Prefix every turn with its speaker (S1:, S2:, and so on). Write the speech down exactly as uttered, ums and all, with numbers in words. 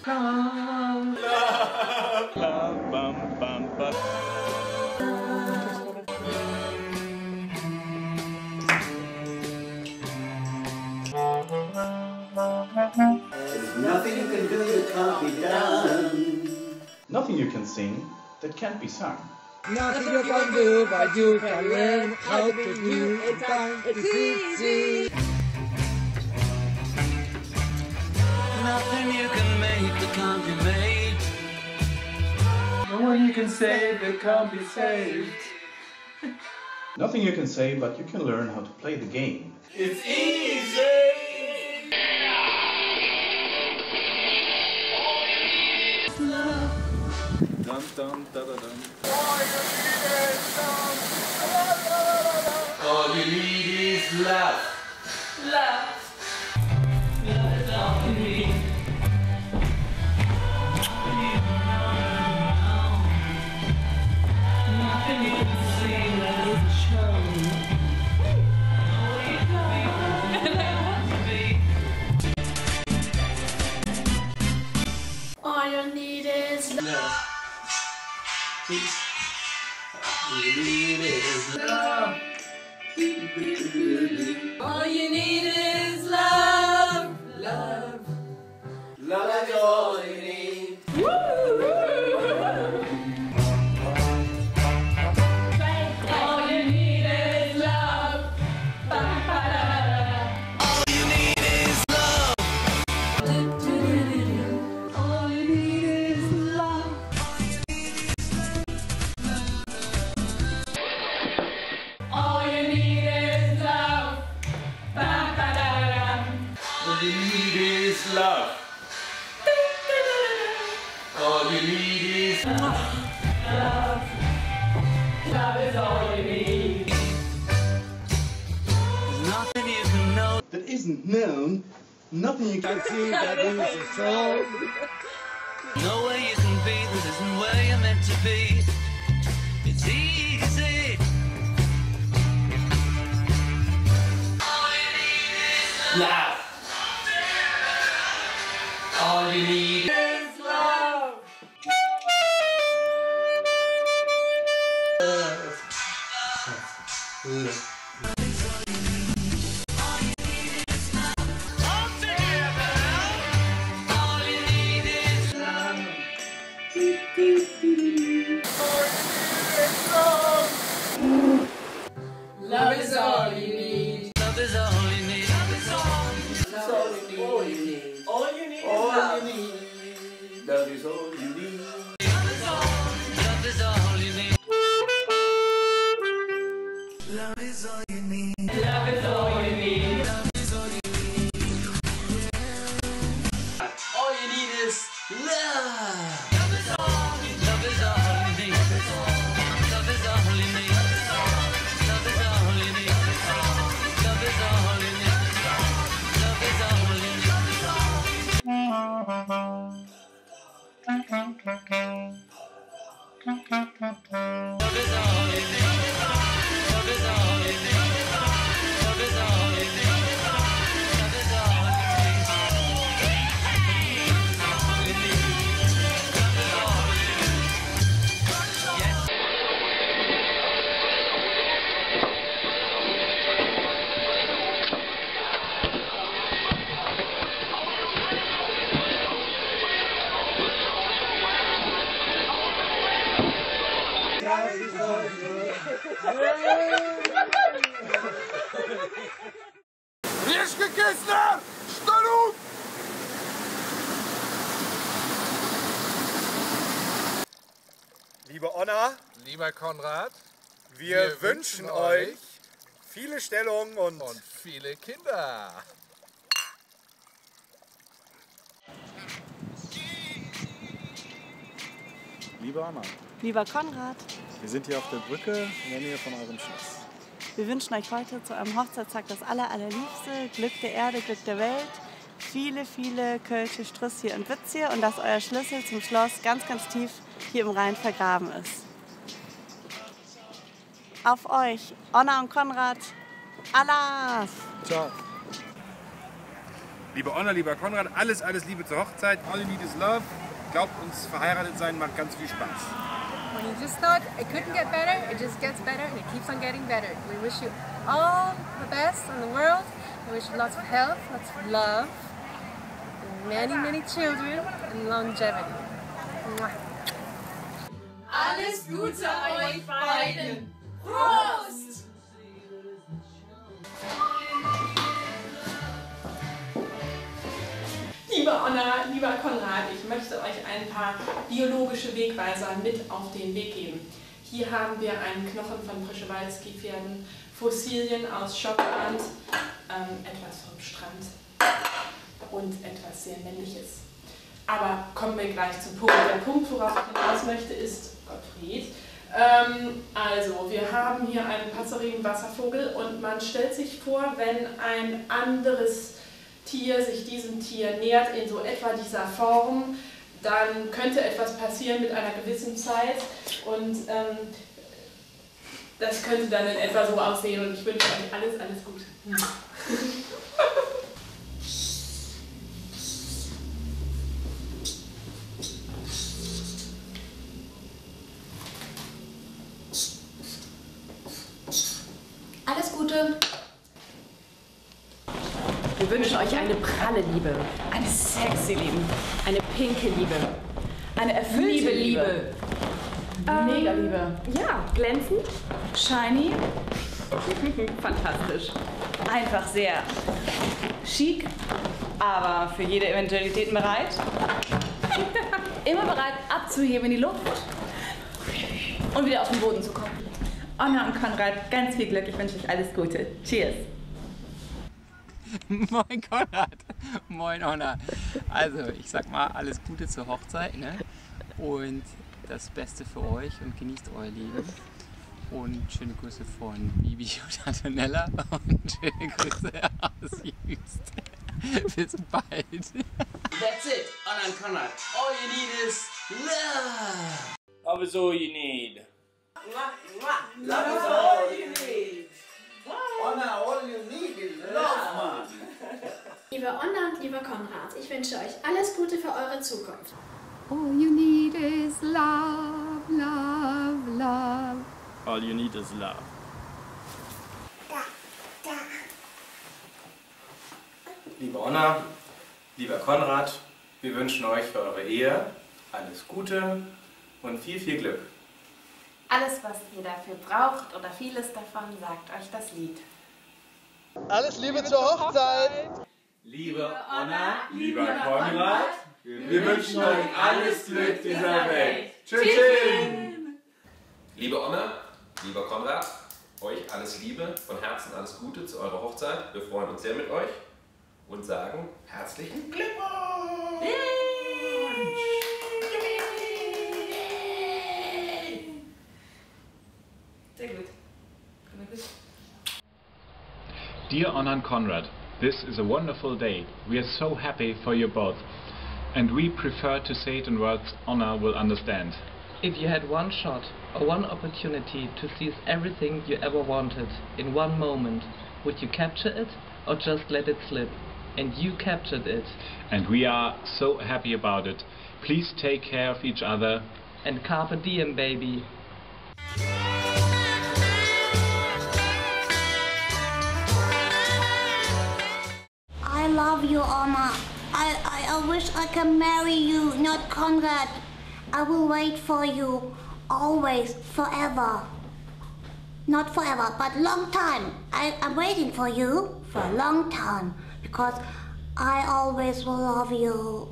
S1: Come. Love. Love. Bum, bum, bum.
S2: There's nothing you can do that can't be done.
S1: Nothing you can sing that can't be sung.
S3: Nothing you can do, but you can learn how to do it. It's easy.
S4: Nothing you can make that can't be made.
S5: No one you can save that can't be saved.
S1: Nothing you can say, but you can learn how to play the game.
S5: It's easy.
S1: Dum, dum, da, da, dum.
S5: All you need is love.
S4: Love. Love is all you need. Nothing you can see that isn't shown. All you can be, and I want to be.
S6: All you need is love.
S5: All you need is love.
S6: All you need is love. Love.
S5: Love is all you need.
S6: All you need is love. Ba-ba-da-da-da.
S4: All you need is love.
S6: All you need is love. All you need is love. Ba-ba-da-da-da.
S5: All you need is love. All you need is
S6: Love. Love is all you need.
S4: Nothing you can know.
S1: That isn't known. Nothing you can
S3: See that is so.
S4: No way you can be that isn't where you're meant to be. It's easy. All you need is
S5: love. All you need is love. Love.
S4: all together. All you need is love.
S6: Love is all you need.
S4: Love is all you need. Love is all.
S5: That's all you need. All you need.
S6: All you need
S5: All you need. Love is all you need.
S4: Love is all. Love is all you need. Love is all you need.
S6: Love is all you need.
S4: All you need is love. Love is all. Love is all you need. Love is all you need. Love is all you need. Love is all you need. Love is all you need. Love is all you need. Love is all you need. Love is all you need. Love is all you need.
S5: Режка Кessler! Станут!
S7: Liebe Onna,
S8: Lieber Konrad,
S7: wir,
S8: wir
S7: wünschen
S8: wünschen
S7: euch
S8: euch
S7: viele Stellungen und,
S8: und viele Kinder.
S9: Liebe Anna,
S10: Lieber Konrad,
S9: wir sind hier auf der Brücke in der Nähe von eurem Schloss.
S10: wir wünschen euch heute zu eurem Hochzeitstag das aller, allerliebste, Glück der Erde, Glück der Welt, viele, viele Kölsche Strüss hier in Witz hier und dass euer Schlüssel zum Schloss ganz, ganz tief hier im Rhein vergraben ist. Auf euch, Onna und Konrad, Allah!
S9: Ciao!
S7: Liebe Onna, lieber Konrad, alles, alles Liebe zur Hochzeit. All you need is love. Glaubt uns, verheiratet sein macht ganz viel Spaß.
S11: When you just thought it couldn't get better, it just gets better and it keeps on getting better. We wish you all the best in the world. We wish you lots of health, lots of love, and many, many children and longevity. Mwah.
S6: Alles Gute euch beiden. Prost!
S12: Liebe Onna, lieber Konrad, ich möchte euch ein paar biologische Wegweiser mit auf den Weg geben. Hier haben wir einen Knochen von Przewalski-Pferden, Fossilien aus Schottland, ähm, etwas vom Strand und etwas sehr Männliches. Aber kommen wir gleich zum Punkt. Der Punkt, worauf ich hinaus möchte, ist Gottfried. Ähm, also, wir haben hier einen Passerinen-Wasservogel und man stellt sich vor, wenn ein anderes Tier sich diesem Tier nähert in so etwa dieser Form, dann könnte etwas passieren mit einer gewissen Zeit und ähm, das könnte dann in etwa so aussehen und ich wünsche euch alles, alles Gute.
S13: Alles Gute.
S14: Wir wünschen euch eine pralle Liebe, eine sexy Liebe, eine pinke Liebe, eine erfüllte
S13: Liebe,
S14: Liebe,
S13: Liebe.
S14: Ähm,
S13: Mega Liebe.
S14: Ja, glänzend, shiny, fantastisch, einfach sehr chic, aber für jede Eventualität bereit.
S13: Immer bereit abzuheben in die Luft und wieder auf den Boden zu kommen.
S15: Onna und Konrad, ganz viel Glück. Ich wünsche euch alles Gute. Cheers.
S16: Moin Konrad, moin Onna. Also ich sag mal alles Gute zur Hochzeit, ne? Und das Beste für euch und genießt euer Leben. Und schöne Grüße von Bibi und Antonella und schöne Grüße aus Jüst. Bis bald.
S17: That's it, Onna and Konrad. All you need is love.
S18: Love is all you need.
S2: Love is all you need. Onna, all you need is love, man.
S19: Liebe Onna und lieber Konrad, ich wünsche euch alles Gute für eure Zukunft.
S20: All you need is love, love, love.
S9: All you need is love.
S21: Liebe Onna, lieber Konrad, wir wünschen euch für eure Ehe alles Gute und viel, viel Glück.
S10: Alles, was ihr dafür braucht oder vieles davon, sagt euch das Lied.
S3: Alles Liebe zur Hochzeit!
S21: Liebe Onna, lieber Konrad, wir wünschen euch alles Glück dieser Welt. Tschüss!
S22: Liebe Onna, lieber Konrad, euch alles Liebe, von Herzen alles Gute zu eurer Hochzeit. Wir freuen uns sehr mit euch und sagen herzlichen Glückwunsch!
S10: Sehr gut.
S23: Dear Onna and Konrad, this is a wonderful day. We are so happy for you both. And we prefer to say it in words Onna will understand.
S24: If you had one shot or one opportunity to seize everything you ever wanted in one moment, would you capture it or just let it slip? And you captured it.
S23: And we are so happy about it. Please take care of each other.
S24: And carpe diem, baby.
S25: I love you, Onna. I, I, I wish I can marry you, not Konrad. I will wait for you, always, forever. Not forever, but long time. I, I'm waiting for you for a long time, because I always will love you.